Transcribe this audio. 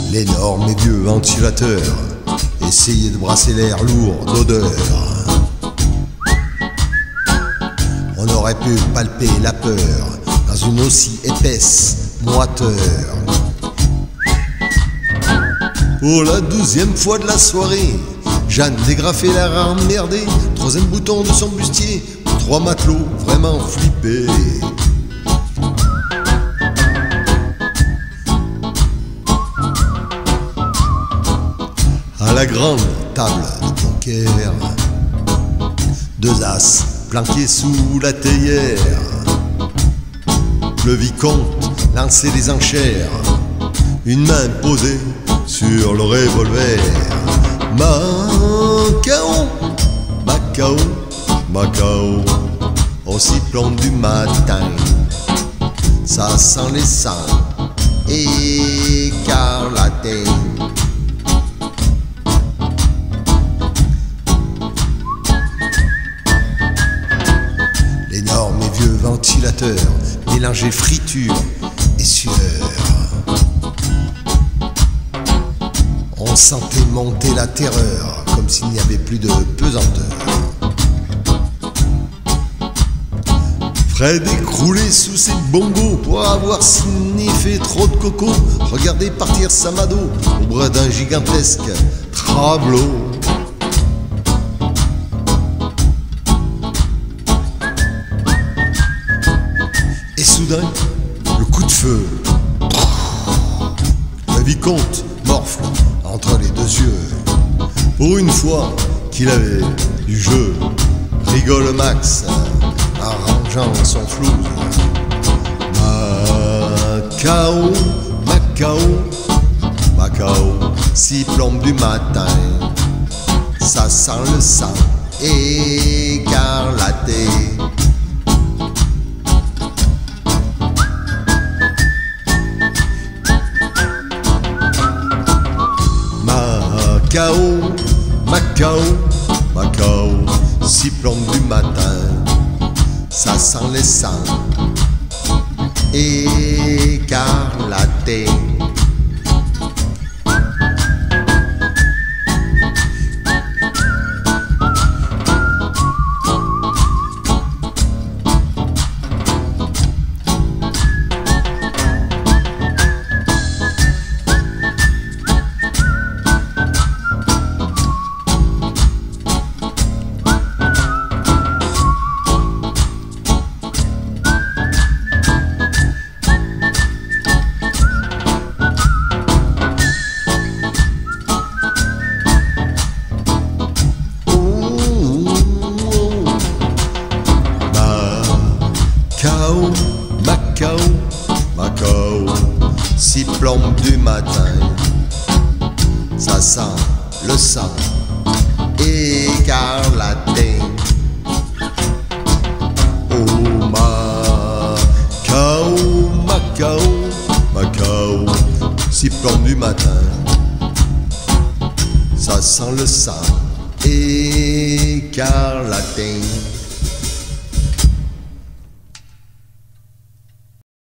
L'énorme et vieux ventilateur essayait de brasser l'air lourd d'odeur. On aurait pu palper la peur dans une aussi épaisse moiteur. Pour la 12e fois de la soirée, Jeanne dégrafait l'air emmerdé. Troisième bouton de son bustier, 3 matelots vraiment flippés. À la grande table de poker, 2 as planqués sous la théière. Le vicomte lançait les enchères, une main posée sur le revolver. Macao, Macao, Macao, au sifflon du matin, ça sent les sangs écarlatés. L'énorme et vieux ventilateur mélangeait friture et sueur. On sentait monter la terreur comme s'il n'y avait plus de pesanteur. Fred écroulé sous ses bongos pour avoir sniffé trop de coco. Regardait partir Samado au bras d'un gigantesque travelot. Et soudain, le coup de feu. Le vicomte morfle entre les 2 yeux. Pour une fois qu'il avait du jeu, rigole Max, arrangeant son flou. Macao, Macao, Macao, 6 plombes du matin, ça sent le sang écarlaté. Macao, Macao, Macao, 6 plombes du matin, ça sent les sangs écarlatés. Macao, Macao, Macao, 6 plombes du matin, ça sent le sang écarlaté. Oh Macao, Macao, Macao, 6 plombes du matin, ça sent le sang écarlaté.